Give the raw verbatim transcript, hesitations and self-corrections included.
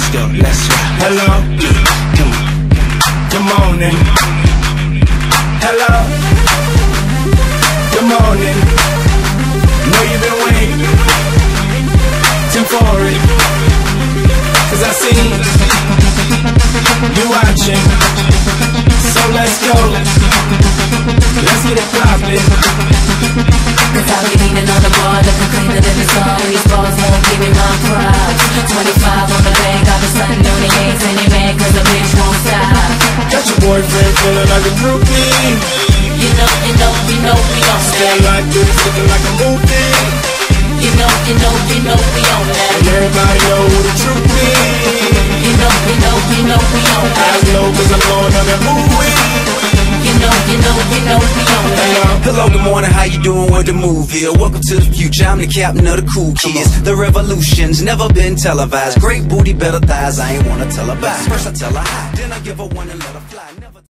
go, let's go. Hello, good morning. Hello, good morning. Know you've been waiting for it, cause I see you watching. So let's go, let's get it poppin'. Cause I'll be leaning on the bar, looking cleaner than the sun. These balls won't give me my props. Twenty-five on the bank, I've been stunting on the eggs and they mad cause the bitch won't stop. Got your boyfriend feeling like a groupie. You know, you know, you know we on that. Stand like this, looking like a movie. You know, you know, you know we on that. And everybody know who the truth is. You know, you know, you know we on that. I know cause I'm going on that movie. You know, you know, you know we on that. Hello, good morning, how you doing? What the move here? Welcome to the future, I'm the captain of the cool kids. The revolution's never been televised. Great booty, better thighs, I ain't wanna tell her bye. First I tell her hi, then I give her one and let her fly.